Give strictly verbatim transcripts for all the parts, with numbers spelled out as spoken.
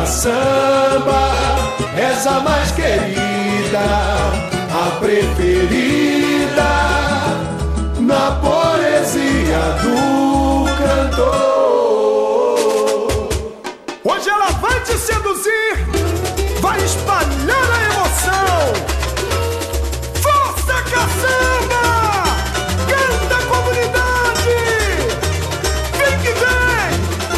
samba, és a mais querida, a preferida na poesia do cantor. Hoje ela vai te seduzir, vai espalhar a emoção. Força, caçamba! Canta a comunidade! Vem que vem!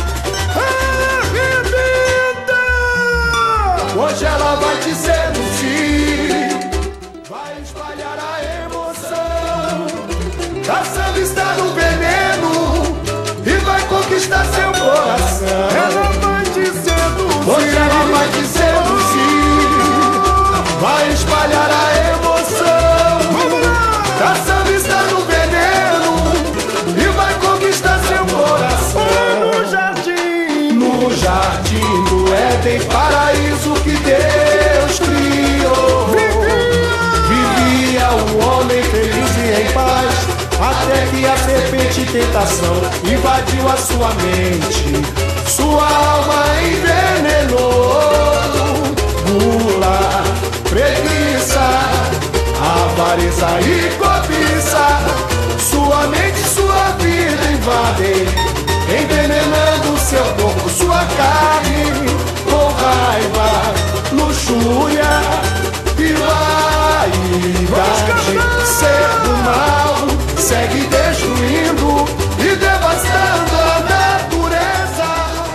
Arrebenta! Hoje ela vai te seduzir, vai espalhar a emoção. Caçamba está no veneno e vai conquistar seu coração. Ela vai te seduzir. Hoje ela vai te seduzir, vai espalhar a emoção. Caçamba está no veneno e vai conquistar seu coração. No jardim, no jardim do Éden, paraíso que Deus criou, vivia o homem feliz e em paz, até que a serpente tentação invadiu a sua mente, sua alma envenenou. Gula, preguiça, avareza e cobiça, sua mente, sua vida invadem, envenenando seu corpo, sua carne, com raiva, luxúria e vaidade. Ser do mal segue destruindo e devastando a natureza.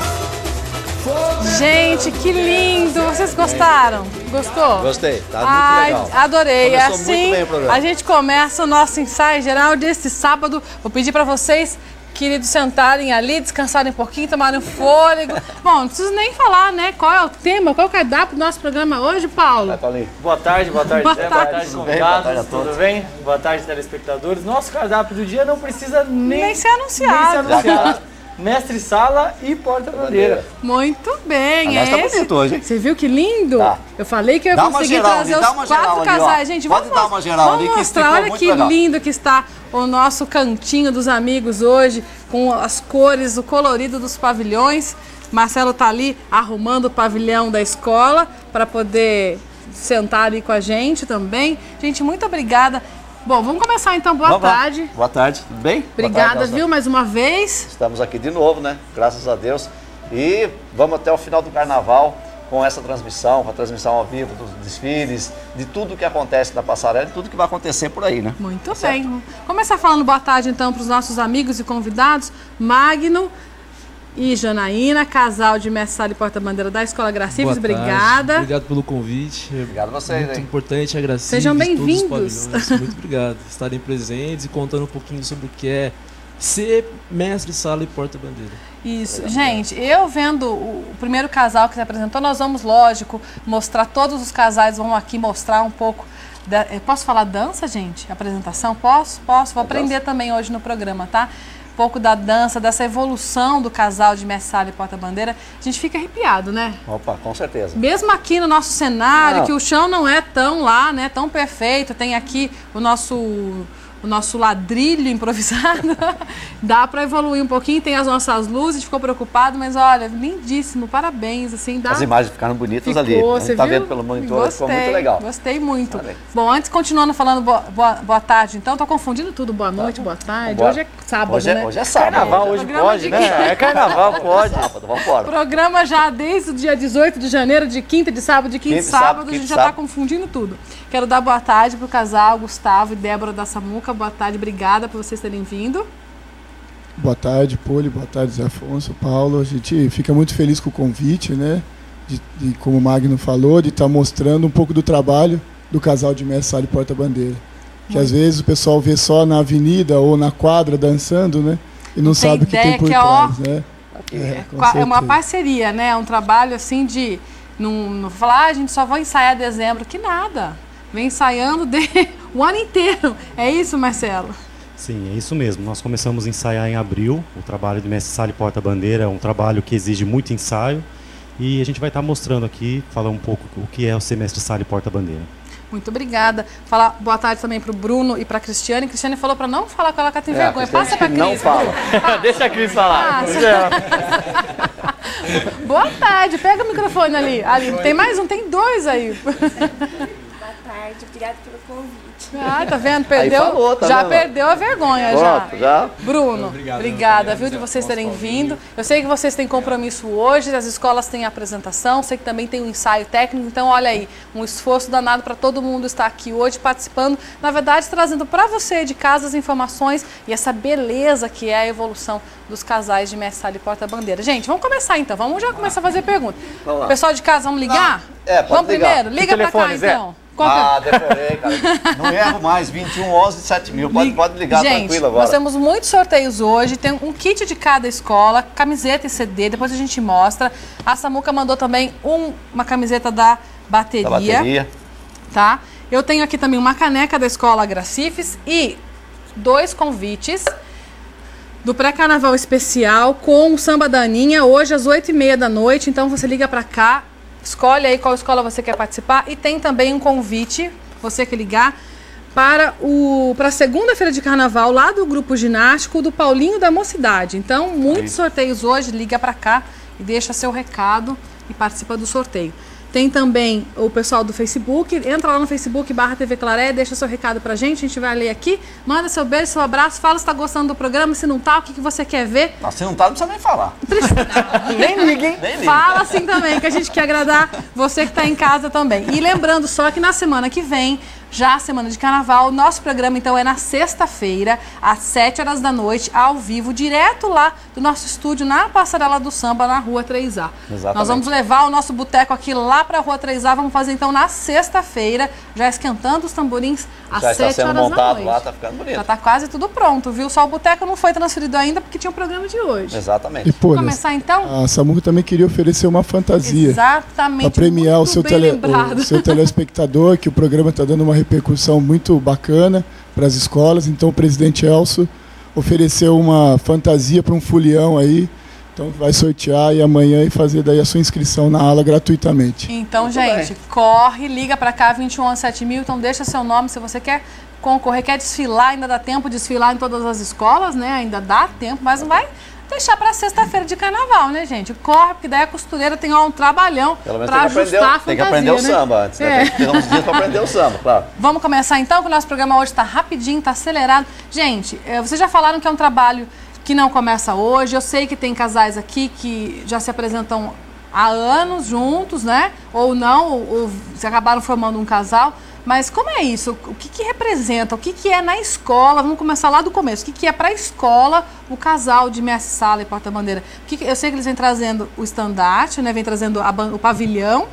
Gente, que lindo! Vocês gostaram? Gostou? Gostei, tá muito Ai, legal. adorei. Começou assim, muito bem o programa. A gente começa o nosso ensaio geral desse sábado. Vou pedir para vocês, queridos, sentarem ali, descansarem um pouquinho, tomarem um fôlego. Bom, não preciso nem falar, né? Qual é o tema, qual é o cardápio do nosso programa hoje, Paulo? Vai, Paulinho. Boa tarde, boa tarde, Boa Zé, tarde. boa tarde, Tudo bem? Boa tarde a convidados, todos. tudo bem? Boa tarde, telespectadores. Nosso cardápio do dia não precisa nem, Nem ser anunciado. nem ser anunciado. Mestre Sala e Porta-Bandeira. Muito bem, Aliás, é tá esse. bonito hoje, hein? Você viu que lindo? Tá. Eu falei que eu ia Dá uma conseguir geral trazer ali, dá os uma geral quatro ali, ó. casais. Gente, Pode vamos, dar uma geral vamos ali que mostrar. ficou Olha muito que legal. lindo que está o nosso cantinho dos amigos hoje, com as cores, o colorido dos pavilhões. Marcelo tá ali arrumando o pavilhão da escola para poder sentar ali com a gente também. Gente, muito obrigada. Bom, vamos começar então. Boa Vamos lá. tarde. Boa tarde, tudo bem? Obrigada, Boa tarde, viu, mais uma vez. Estamos aqui de novo, né? Graças a Deus. E vamos até o final do carnaval com essa transmissão, com a transmissão ao vivo dos desfiles, de tudo que acontece na passarela e tudo que vai acontecer por aí, né? Muito bem. Vamos começar falando boa tarde então para os nossos amigos e convidados, Magno e Janaína, casal de mestre Sala e Porta-Bandeira da Escola Gracives. Boa tarde. Obrigada. Obrigado pelo convite. Obrigado a vocês, Muito hein? importante a Gracives. Sejam todos os bem-vindos. pavilhões. Muito obrigado. Estarem presentes e contando um pouquinho sobre o que é ser mestre Sala e Porta-Bandeira. Isso. Gente, eu vendo o primeiro casal que se apresentou, nós vamos, lógico, mostrar todos os casais, vão aqui mostrar um pouco. Da, posso falar dança, gente? Apresentação? Posso? Posso. Vou aprender também hoje no programa, tá? Um pouco da dança, dessa evolução do casal de mestre Sala e Porta-Bandeira. A gente fica arrepiado, né? Opa, com certeza. Mesmo aqui no nosso cenário, Não. que o chão não é tão lá, né, tão perfeito, tem aqui o nosso, o nosso ladrilho improvisado, dá para evoluir um pouquinho, tem as nossas luzes, a gente ficou preocupado, mas olha, lindíssimo, parabéns, assim, dá... As imagens ficaram bonitas Ficou, ali. A você gente tá viu? vendo pelo monitor, Gostei, ficou muito legal. Gostei muito. Parabéns. Bom, antes, continuando falando boa, boa, boa tarde, então, tô confundindo tudo, boa noite, boa tarde, Vambora. hoje é sábado, Hoje é, né? hoje é sábado. Carnaval hoje Programa pode, de né? quinta. É carnaval, pode. Sábado, vamos embora. Programa já desde o dia dezoito de janeiro, de quinta, de sábado, de quinta, Quinta, de sábado, sábado, a gente quinta, já está sábado. confundindo tudo. Quero dar boa tarde pro casal Gustavo e Débora da Samuca. Boa tarde, obrigada por vocês terem vindo. Boa tarde, Poli, boa tarde, Zé Afonso, Paulo. A gente fica muito feliz com o convite, né? De, de, como o Magno falou, de estar mostrando um pouco do trabalho do casal de mestre Sala e Porta-Bandeira. Que às vezes o pessoal vê só na avenida ou na quadra dançando, né? E não Tem sabe o que ideia tem por que é, ó, trás, né? É, com qua- é uma certeza. parceria, né? É um trabalho assim de não, não falar, ah, a gente só vai ensaiar em dezembro, que nada. Vem ensaiando de, o ano inteiro. É isso, Marcelo? Sim, é isso mesmo. Nós começamos a ensaiar em abril. O trabalho de mestre Sala e Porta-Bandeira é um trabalho que exige muito ensaio. E a gente vai estar mostrando aqui, falar um pouco o que é o ser mestre Sala e Porta-Bandeira. Muito obrigada. Falar boa tarde também para o Bruno e para a Cristiane. Cristiane falou para não falar com ela que ela tem É, vergonha. a Cristiane Passa para a Cris. não fala. Deixa a Cris falar. Passa. Boa tarde, pega o microfone ali. ali. Tem mais um, tem dois aí. Boa tarde, obrigada pelo convite. Ah, tá vendo? Perdeu, Aí falou, tá já vendo? perdeu a vergonha. Pronto, já. já. Bruno, Obrigado, obrigada, obrigado, viu, de Zé vocês Afonso, terem Paulinho. vindo. Eu sei que vocês têm compromisso hoje, as escolas têm apresentação, sei que também tem um ensaio técnico, então olha aí, um esforço danado para todo mundo estar aqui hoje participando, na verdade trazendo para você de casa as informações e essa beleza que é a evolução dos casais de Mestre Sala e Porta Bandeira. Gente, vamos começar então, vamos já começar a fazer pergunta. Vamos lá. Pessoal de casa, vamos ligar? É, pode vamos ligar. primeiro, liga para cá telefone, Zé? então. Qual que é? Ah, decorei, cara. Não erro mais, vinte e um, onze, sete mil. Pode, pode ligar Gente, tranquilo agora. nós temos muitos sorteios hoje, tem um kit de cada escola, camiseta e C D, depois a gente mostra. A Samuca mandou também um, uma camiseta da bateria, Da bateria. tá? Eu tenho aqui também uma caneca da escola Gracifes e dois convites do pré-carnaval especial com o Samba da Aninha, hoje às oito e meia da noite, então você liga pra cá, escolhe aí qual escola você quer participar e tem também um convite, você que ligar, para o para a segunda-feira de carnaval lá do grupo ginástico do Paulinho da Mocidade. Então, muitos sorteios hoje, liga para cá e deixa seu recado e participa do sorteio. Tem também o pessoal do Facebook, entra lá no Facebook barra T V Claré, deixa seu recado pra gente, a gente vai ler aqui, manda seu beijo, seu abraço, fala se tá gostando do programa, se não tá, o que, que você quer ver. Não, se não tá, não precisa nem falar. Nem liga, hein? Nem liga. Fala assim também, que a gente quer agradar você que está em casa também. E lembrando só que na semana que vem, já a semana de carnaval, nosso programa então é na sexta-feira, às sete horas da noite, ao vivo, direto lá do nosso estúdio, na Passarela do Samba, na Rua três A. Exatamente. Nós vamos levar o nosso boteco aqui lá para a Rua três A, vamos fazer então na sexta-feira, já esquentando os tamborins às Já está sete sendo horas da montado noite. lá, tá ficando bonito. Já está quase tudo pronto, viu? Só o boteco não foi transferido ainda porque tinha o programa de hoje. Exatamente. E, pô, Vamos começar então? a Samuca também queria oferecer uma fantasia. Exatamente. Para premiar o muito seu, bem tele, lembrado. o seu telespectador, que o programa está dando uma repercussão muito bacana para as escolas. Então o presidente Elcio ofereceu uma fantasia para um folião aí. Então vai sortear e amanhã e fazer daí a sua inscrição na ala gratuitamente. Então, Muito gente, bem. corre, liga para cá, vinte e um onze sete mil, então deixa seu nome se você quer concorrer, quer desfilar, ainda dá tempo de desfilar em todas as escolas, né? Ainda dá tempo, mas não vai deixar para sexta-feira de carnaval, né, gente? Corre, porque daí a costureira tem ó, um trabalhão Pelo menos para tem que, aprender, ajustar a o- tem fantasia, que aprender o né? samba antes, né? É. Tem que ter uns dias para aprender o samba, claro. Vamos começar então, que o nosso programa hoje está rapidinho, está acelerado. Gente, eh, vocês já falaram que é um trabalho que não começa hoje. Eu sei que tem casais aqui que já se apresentam há anos juntos, né? Ou não, ou, ou se acabaram formando um casal. Mas como é isso? O que, que representa? O que, que é na escola? Vamos começar lá do começo. O que, que é para a escola o casal de mestre sala e porta-bandeira? O que que- eu sei que eles vêm trazendo o estandarte, né? Vem trazendo a ban- o pavilhão,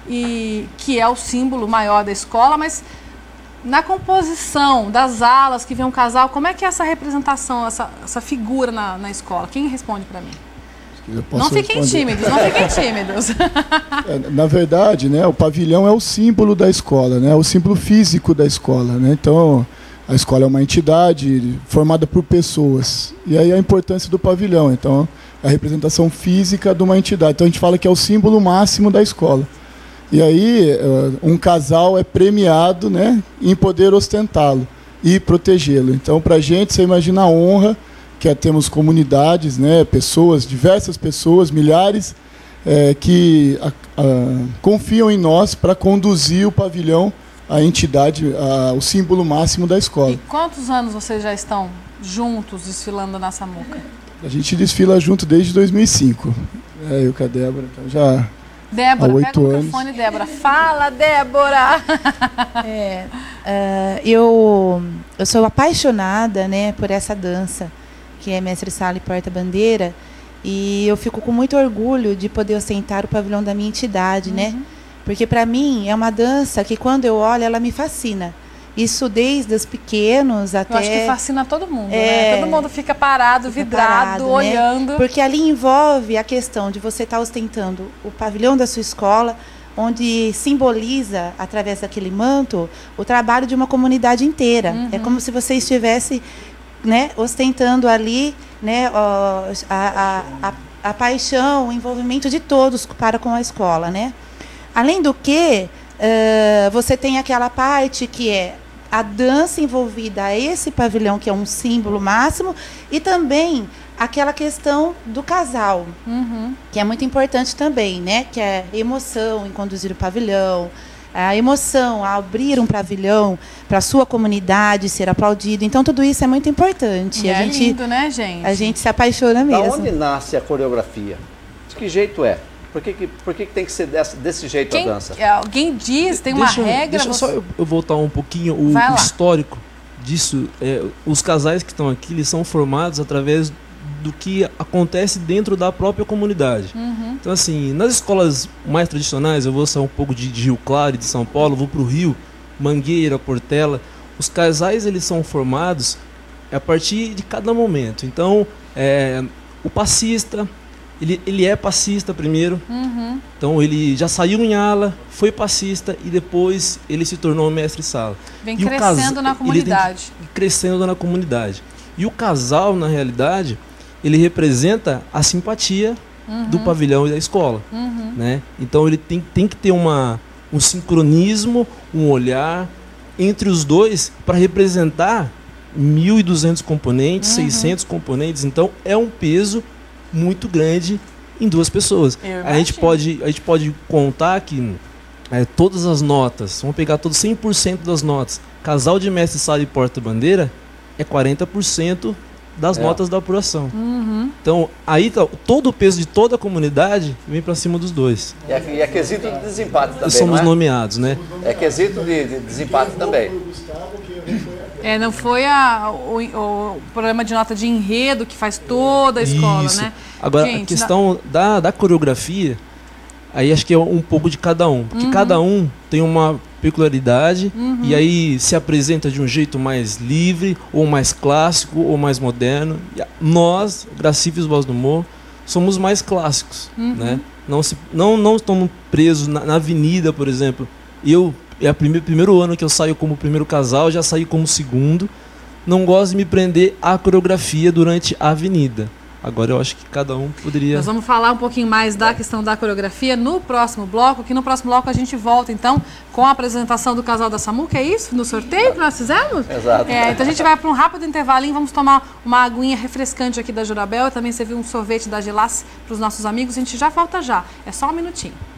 e que é o símbolo maior da escola, mas na composição das alas que vem um casal, como é que é essa representação, essa, essa figura na, na escola? Quem responde para mim? Eu posso Não fiquem responder. tímidos, não fiquem tímidos. É, na verdade, né, o pavilhão é o símbolo da escola, né, o símbolo físico da escola, né? Então, a escola é uma entidade formada por pessoas. E aí a importância do pavilhão, então, a representação física de uma entidade. Então a gente fala que é o símbolo máximo da escola. E aí uh, um casal é premiado, né, em poder ostentá-lo e protegê-lo. Então, para a gente, você imagina a honra que é, temos comunidades, né, pessoas, diversas pessoas, milhares, é, que a, a, confiam em nós para conduzir o pavilhão, a entidade, a, o símbolo máximo da escola. E quantos anos vocês já estão juntos desfilando na Samuca? A gente desfila junto desde dois mil e cinco. É, eu com a Débora, então já Débora, há pega oito o anos. microfone, Débora. Fala, Débora! É, uh, eu, eu sou apaixonada, né, por essa dança, que é Mestre Sala e Porta-Bandeira, e eu fico com muito orgulho de poder ostentar o pavilhão da minha entidade, Uhum. né? Porque para mim é uma dança que quando eu olho ela me fascina. Isso desde os pequenos até... Eu acho que fascina todo mundo, É. né? Todo mundo fica parado, Fica vidrado, parado, né? olhando. Porque ali envolve a questão de você estar ostentando o pavilhão da sua escola, onde simboliza, através daquele manto, o trabalho de uma comunidade inteira. Uhum. É como se você estivesse, né, ostentando ali, né, ó, a, a, a, a paixão, o envolvimento de todos para com a escola, né? Além do que, uh, você tem aquela parte que é a dança envolvida a esse pavilhão, que é um símbolo máximo, e também aquela questão do casal, Uhum. que é muito importante também, né? Que é a emoção em conduzir o pavilhão, a emoção ao abrir um pavilhão para a sua comunidade, ser aplaudido. Então, tudo isso é muito importante. E a é gente, lindo, né, gente? A gente se apaixona Da mesmo. onde nasce a coreografia? De que jeito é? Por que, que, por que, que tem que ser dessa, desse jeito Quem- a dança? Alguém diz, tem uma Deixa, regra. deixa você- só eu, eu voltar um pouquinho o, Vai o lá. histórico disso. É, os casais que estão aqui, eles são formados através do que acontece dentro da própria comunidade. Uhum. Então, assim, nas escolas mais tradicionais, eu vou sair um pouco de, de Rio Claro, de São Paulo, vou para o Rio, Mangueira, Portela. Os casais, eles são formados a partir de cada momento. Então, é, o passista, ele, ele é passista primeiro. Uhum. Então, ele já saiu em ala, foi passista e depois ele se tornou mestre-sala. Vem E o crescendo casa- na ele tem comunidade. que ir crescendo na comunidade. E o casal, na realidade, ele representa a simpatia do Uhum. pavilhão e da escola. Uhum. Né? Então ele tem, tem que ter uma, um sincronismo, um olhar entre os dois para representar mil e duzentos componentes, Uhum. seiscentos componentes. Então é um peso muito grande em duas pessoas. Eu A gente, imagino. pode, a gente pode contar que é, todas as notas, vamos pegar todos cem por cento das notas. Casal de mestre, sala e porta-bandeira é quarenta por cento das É. notas da apuração. Uhum. Então, aí tá, todo o peso de toda a comunidade vem para cima dos dois. E é, e é quesito de desempate também, Somos não é? nomeados, né? É quesito de, de desempate também. É, não foi a, o, o programa de nota de enredo que faz toda a escola, Isso. né? Agora, Gente, a questão da, da coreografia, aí acho que é um pouco de cada um. Porque Uhum. cada um tem uma peculiaridade Uhum. e aí se apresenta de um jeito mais livre, ou mais clássico, ou mais moderno. E a- nós, Gracifes Voz do Morro, somos mais clássicos, Uhum. né? Não, se, não, não estamos presos na, na avenida, por exemplo. Eu, é o primeiro, primeiro ano que eu saio como primeiro casal, já saí como segundo. Não gosto de me prender à coreografia durante a avenida. Agora eu acho que cada um poderia... Nós vamos falar um pouquinho mais da questão da coreografia no próximo bloco, que no próximo bloco a gente volta, então, com a apresentação do casal da Samuca, é isso? No sorteio que nós fizemos? Exato. É, então a gente vai para um rápido intervalinho, vamos tomar uma aguinha refrescante aqui da Jurabel e também servir um sorvete da Gelas para os nossos amigos. A gente já volta já, é só um minutinho.